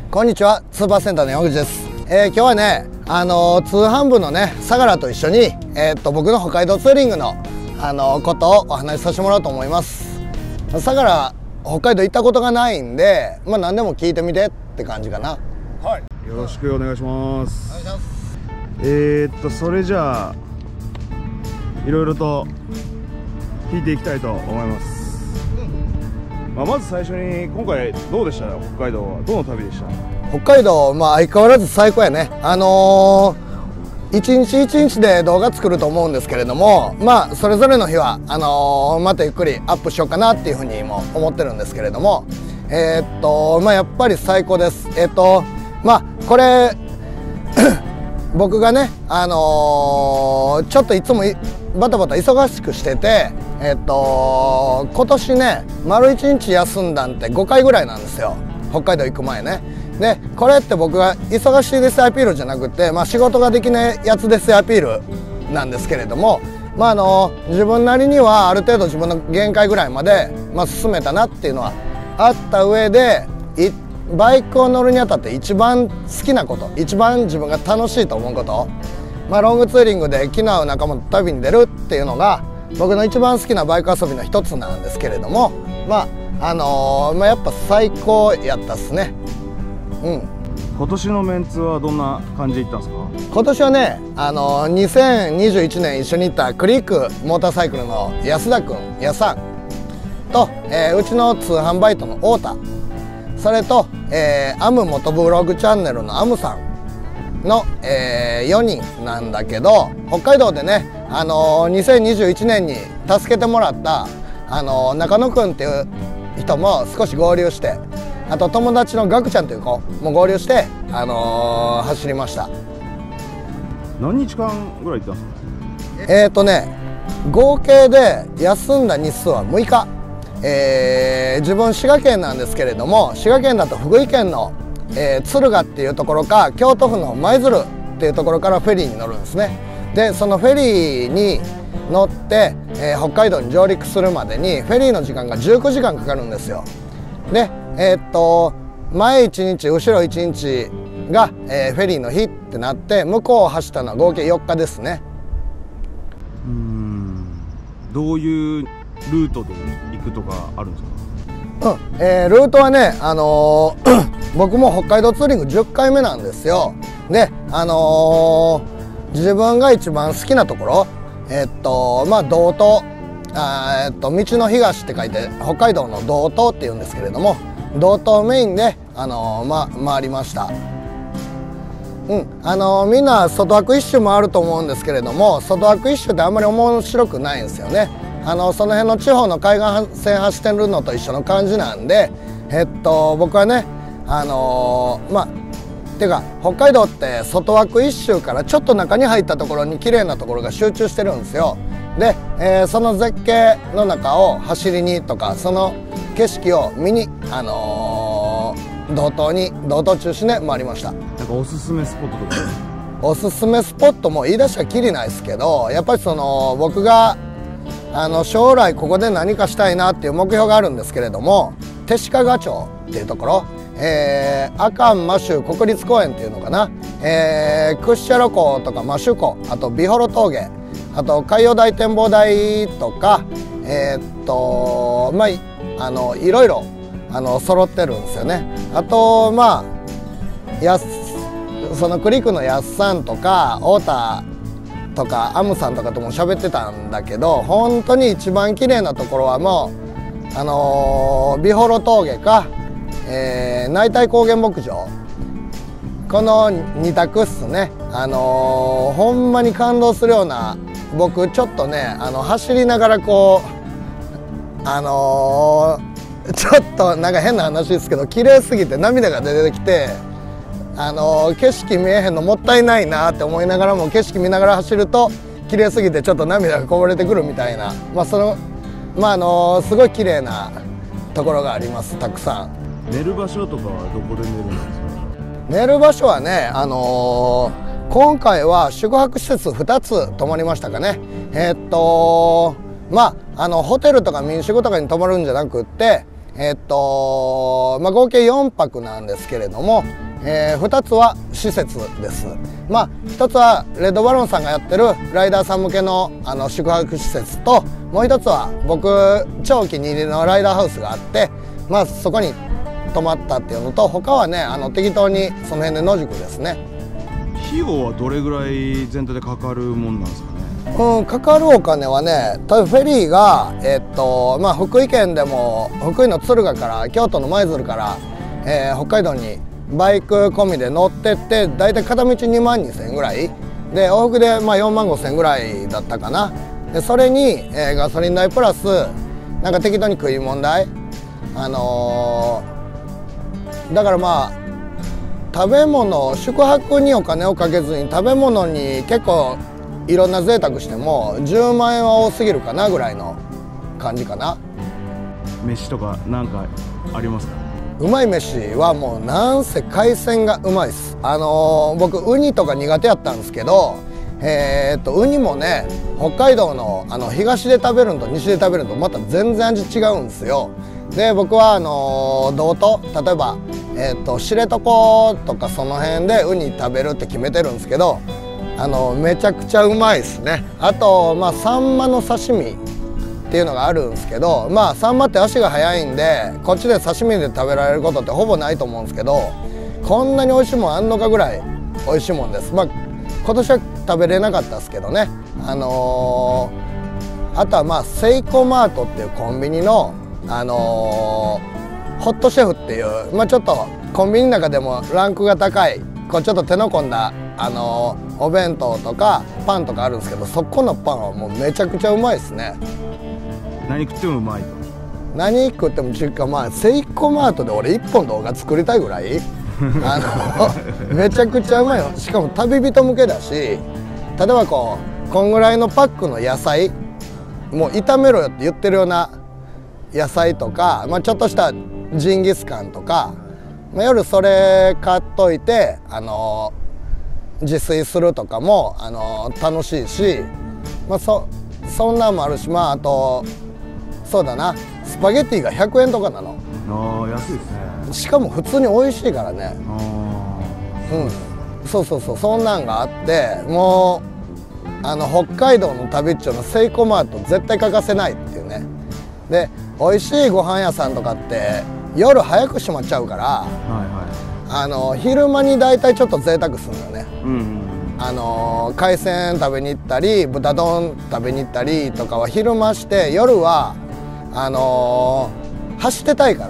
こんにちは、スーパーセンターの山口です。今日はね、通販部のね、相良と一緒に、僕の北海道ツーリングの、ことをお話しさせてもらおうと思います。相良、北海道行ったことがないんで、何でも聞いてみてって感じかな。 はい。よろしくお願いします。 お願いします。 それじゃあ、いろいろと聞いていきたいと思います。まず最初に今回どうでした？北海道はどの旅でした？ 北海道、相変わらず最高やね。一日一日で動画作ると思うんですけれども、それぞれの日はまたゆっくりアップしようかなっていうふうにも思ってるんですけれども、やっぱり最高です。これ僕がね、ちょっといつもバタバタ忙しくしてて、今年ね丸1日休んだんって5回ぐらいなんですよ、北海道行く前ね。でこれって僕が忙しいですアピールじゃなくて、仕事ができないやつですアピールなんですけれども、自分なりにはある程度自分の限界ぐらいまで、進めたなっていうのはあった上で、バイクを乗るにあたって一番好きなこと、一番自分が楽しいと思うこと、ロングツーリングで気の合う仲間と旅に出るっていうのが僕の一番好きなバイク遊びの一つなんですけれども、やっぱ最高やったっすね。 今年のメンツはどんな感じで行ったんですか？ 今年はね、2021年一緒に行ったクリークモーターサイクルの安田君、安さんと、うちの通販バイトの太田、それと、アムモトブログチャンネルのアムさんの、4人なんだけど、北海道でね、2021年に助けてもらった中野くんっていう人も少し合流して、あと友達のガクちゃんという子も合流して、走りました。 何日間ぐらい行ったんですか？ 合計で休んだ日数は6日。自分滋賀県なんですけれども、滋賀県だと福井県の、敦賀っていうところか京都府の舞鶴っていうところからフェリーに乗るんですね。でそのフェリーに乗って、北海道に上陸するまでにフェリーの時間が19時間かかるんですよ。で前1日後ろ1日が、フェリーの日ってなって、向こうを走ったのは合計4日ですね。 どういうルートで行くとかあるんですか？ ルートはね、僕も北海道ツーリング10回目なんですよ。で自分が一番好きなところ、道東、道の東って書いて北海道の道東っていうんですけれども、道東メインで、回りました。みんな外枠一周もあると思うんですけれども、外枠一周ってあんまり面白くないんですよね。その辺の地方の海岸線走ってるのと一緒の感じなんで、僕はねていうか北海道って外枠一周からちょっと中に入ったところに綺麗なところが集中してるんですよ。で、その絶景の中を走りにとか、その景色を見に、道東中心で回りました。 なんかおすすめスポットとか？ おすすめスポットも言い出したらきりないですけど、やっぱり僕が将来ここで何かしたいなっていう目標があるんですけれども、弟子屈町っていうところ、阿寒摩周国立公園っていうのかな、屈斜路湖とか摩周湖、あと美幌峠、あと海洋大展望台とか、いろいろ揃ってるんですよね。あとそのクリークのやっさんとか太田とかアムさんとかとも喋ってたんだけど、本当に一番綺麗なところはもう美幌峠か、内帯高原牧場、この2択っすね。ほんまに感動するような、僕ちょっとね走りながらこうちょっとなんか変な話ですけど、綺麗すぎて涙が出てきて、景色見えへんのもったいないなって思いながらも、景色見ながら走ると綺麗すぎてちょっと涙がこぼれてくるみたいな、すごい綺麗なところがあります、たくさん。 寝る場所とかはどこで寝るんですか？ 寝る場所はね、今回は宿泊施設2つ泊まりましたかね。ホテルとか民宿とかに泊まるんじゃなくって、 合計4泊なんですけれども、2つは施設です。1つはレッドバロンさんがやってるライダーさん向けの宿泊施設と、もう1つは僕超お気に入りのライダーハウスがあって、そこに泊まったっていうのと、他はね適当にその辺で野宿ですね。 費用はどれぐらい全体でかかるもんなんですかね。 かかるお金はね、多分フェリーが福井県でも福井の敦賀から京都の舞鶴から、北海道にバイク込みで乗ってって、だいたい片道2万2000円ぐらいで、往復で4万5000円ぐらいだったかな。でそれに、ガソリン代プラスなんか適当に食い物代、だから食べ物、宿泊にお金をかけずに食べ物に結構いろんな贅沢しても10万円は多すぎるかなぐらいの感じかな。 飯とかなんかありますか？ うまい飯はもうなんせ海鮮がうまいっす。僕ウニとか苦手やったんですけど、ウニもね北海道の東で食べるのと西で食べるのとまた全然味違うんですよ。で僕は道東、例えば、知床とかその辺でウニ食べるって決めてるんですけど、めちゃくちゃうまいですね。あとサンマの刺身っていうのがあるんですけど、サンマって足が速いんでこっちで刺身で食べられることってほぼないと思うんですけど、こんなに美味しいもんあんのかぐらい美味しいもんです。今年は食べれなかったですけどね。あとはセイコマートっていうコンビニのホットシェフっていう、ちょっとコンビニの中でもランクが高い、ちょっと手の込んだお弁当とかパンとかあるんですけど、そこのパンはもうめちゃくちゃうまいですね。 何食ってもうまいと。 何食ってもセイコマートで俺1本動画作りたいぐらいめちゃくちゃうまいよ。しかも旅人向けだし、例えばこんぐらいのパックの野菜、もう炒めろよって言ってるような野菜とか、ちょっとしたジンギスカンとか、夜それ買っといて自炊するとかも楽しいし、そんなんもあるし、あとそうだな、スパゲッティが100円とかなの。 安いですね。 しかも普通に美味しいからね。そうそんなんがあって、もう北海道の旅っちょのセイコマート絶対欠かせないっていうね。で美味しいご飯屋さんとかって夜早く閉まっちゃうから、昼間に大体ちょっと贅沢するんだよね。海鮮食べに行ったり豚丼食べに行ったりとかは昼間して、夜は走ってたいから、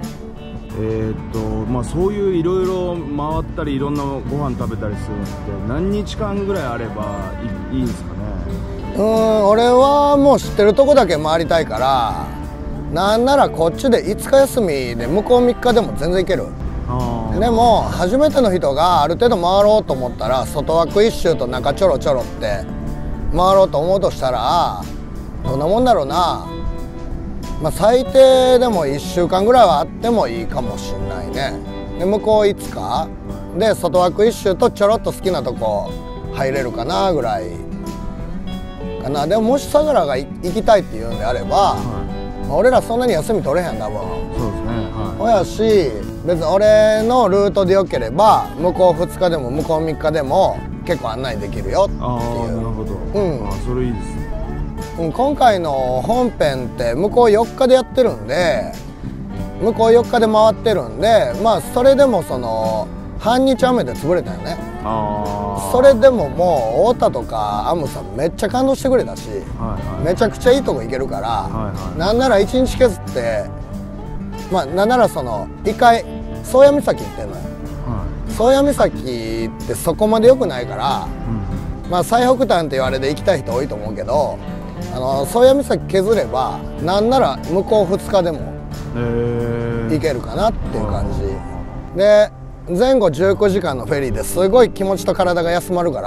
そういういろいろ回ったりいろんなご飯食べたりするのって何日間ぐらいあればいいんですかね。 俺はもう知ってるとこだけ回りたいから、なんならこっちで5日休みで向こう3日でも全然行ける。でも初めての人がある程度回ろうと思ったら外枠1周と中ちょろちょろって回ろうと思うとしたらどんなもんだろうな。最低でも1週間ぐらいはあってもいいかもしんないね。で向こう5日で外枠1周とちょろっと好きなとこ入れるかなぐらいかな。でももし相良が行きたいっていうんであれば、俺らそんなに休み取れへん多分。 そうですね。 ほやし別に俺のルートでよければ向こう2日でも向こう3日でも結構案内できるよっていう。 なるほど。それいいですね。 今回の本編って向こう4日でやってるんで、向こう4日で回ってるんで、それでも半日雨で潰れたよね。それでももう太田とかアムさんめっちゃ感動してくれたし、めちゃくちゃいいとこ行けるから、なんなら1日削って、なんなら一回宗谷岬行ってんのよ。宗谷岬ってそこまで良くないから、最北端って言われて行きたい人多いと思うけど、宗谷岬削ればなんなら向こう2日でも行けるかなっていう感じで、前後19時間のフェリーですごい気持ちと体が休まるから、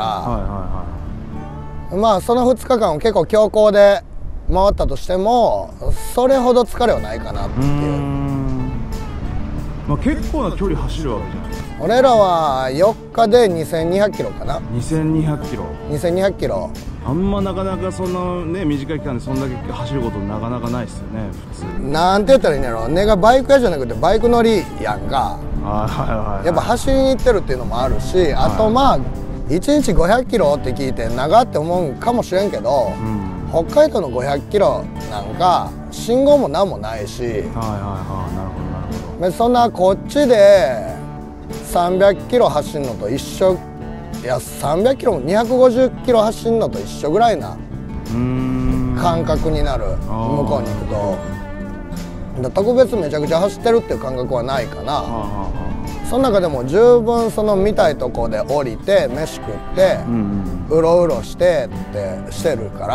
その2日間を結構強行で回ったとしてもそれほど疲れはないかなっていう。 まあ、結構な距離走るわけじゃない。 俺らは4日で2200キロかな。 2200キロ。 2200キロ。 あんまなかなかそんなね短い期間でそんだけ走ることなかなかないですよね普通。 なんて言ったらいいんやろ、根がバイク屋じゃなくてバイク乗りやんか。やっぱ走りに行ってるっていうのもあるし、あとまあ1日500キロって聞いて長って思うかもしれんけど、北海道の500キロなんか信号も何もないし、 なるほどなるほど。 そんなこっちで300キロ走るのと一緒、いや300キロも250キロ走るのと一緒ぐらいな感覚になる。向こうに行くと特別めちゃくちゃ走ってるっていう感覚はないかな。その中でも十分その見たいとこで降りて飯食ってうろうろしてってしてるから。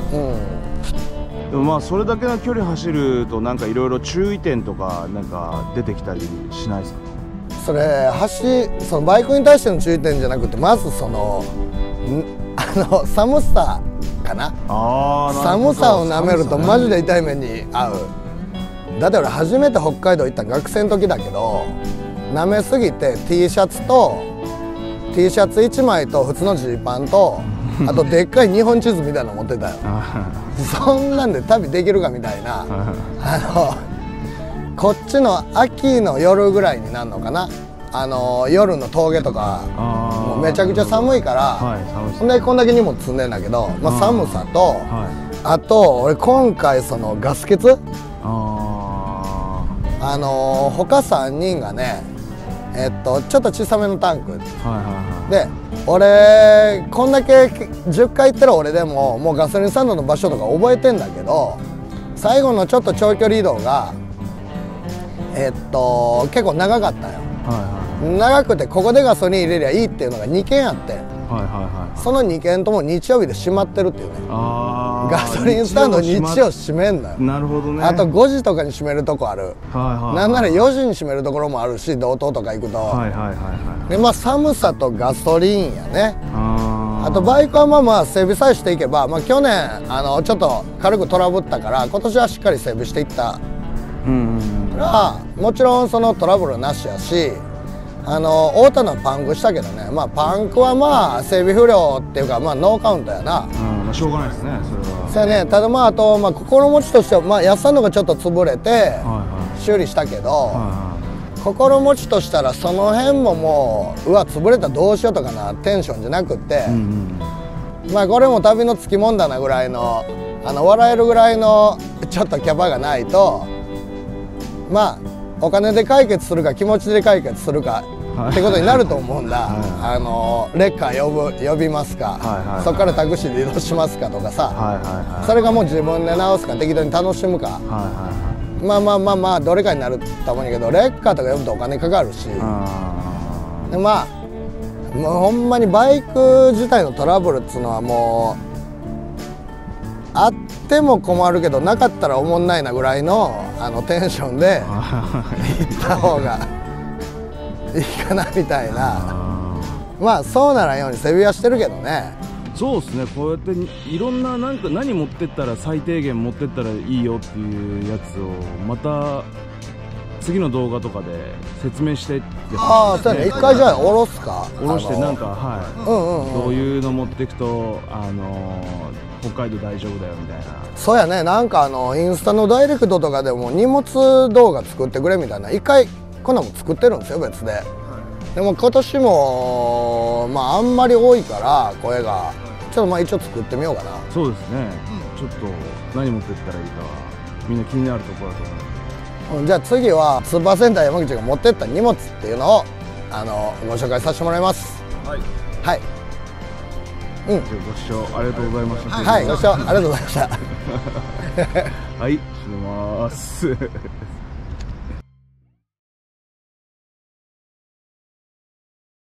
でもまあそれだけの距離走るとなんかいろいろ注意点とかなんか出てきたりしないですか？ それそのバイクに対しての注意点じゃなくて、まずその寒さかな。寒さをなめるとマジで痛い目に遭う。だって俺初めて北海道行った学生の時だけど、なめすぎて T シャツ1枚と普通のジーパンとあとでっかい日本地図みたいなの持ってたよ。そんなんで旅できるかみたいな。こっちの秋の夜ぐらいになるのかな、夜の峠とかもうめちゃくちゃ寒いから、ほんでこんだけ荷物積んでんだけど、まあ、寒さと、あと俺今回そのガス欠、他3人がねちょっと小さめのタンクで、俺こんだけ10回行ってる俺でももうガソリンスタンドの場所とか覚えてんだけど、最後のちょっと長距離移動が結構長かったよ。長くてここでガソリン入れりゃいいっていうのが2軒あって、その2軒とも日曜日で閉まってるっていうね。ガソリンスタンド日曜閉めんのよ。 なるほどね。 あと5時とかに閉めるとこある。なんなら4時に閉めるところもあるし、道東とか行くと。でまあ寒さとガソリンやね。あとバイクはまあ整備さえしていけば、まあ、去年ちょっと軽くトラブったから今年はしっかり整備していったからもちろんそのトラブルなしやし、太田のパンクしたけどね、まあ、パンクはまあ整備不良っていうか、まあ、ノーカウントやな。 まあ、しょうがないですねそれは。 そうやね。ただまああと、まあ、心持ちとしては、まあ、安さんのがちょっと潰れて修理したけど、心持ちとしたらその辺ももう潰れたらどうしようとかなテンションじゃなくって、まあこれも旅のつきもんだなぐらいの笑えるぐらいのちょっとキャパがないと、まあお金で解決するか気持ちで解決するかってことになると思うんだ。レッカー呼びますか、そこからタクシーで移動しますかとかさ、それがもう自分で直すか適当に楽しむか、まあどれかになると思うんやけど、レッカーとか呼ぶとお金かかるし、でまあもうほんまにバイク自体のトラブルっつうのはもうあっても困るけどなかったらおもんないなぐらいのテンションで行った方がいいかなみたいな。まあそうならんように背びはしてるけどね。 そうですね。こうやっていろんな何持ってったら最低限持ってったらいいよっていうやつをまた次の動画とかで説明してってそうね。一回じゃあ下ろすか。 下ろしてなんかどういうの持っていくと北海道大丈夫だよみたいな。 そうやね。なんかインスタのダイレクトとかでも荷物動画作ってくれみたいな一回こんなもん作ってるんですよ別で。でも今年もまああんまり多いから声がちょっとまあ一応作ってみようかな。 そうですね。ちょっと何持ってったらいいかみんな気になるところだと思う。 じゃあ次はスーパーセンター山口が持ってった荷物っていうのをご紹介させてもらいます。はい。 ご視聴ありがとうございました。 はい、ご視聴ありがとうございました。 はい、閉めます。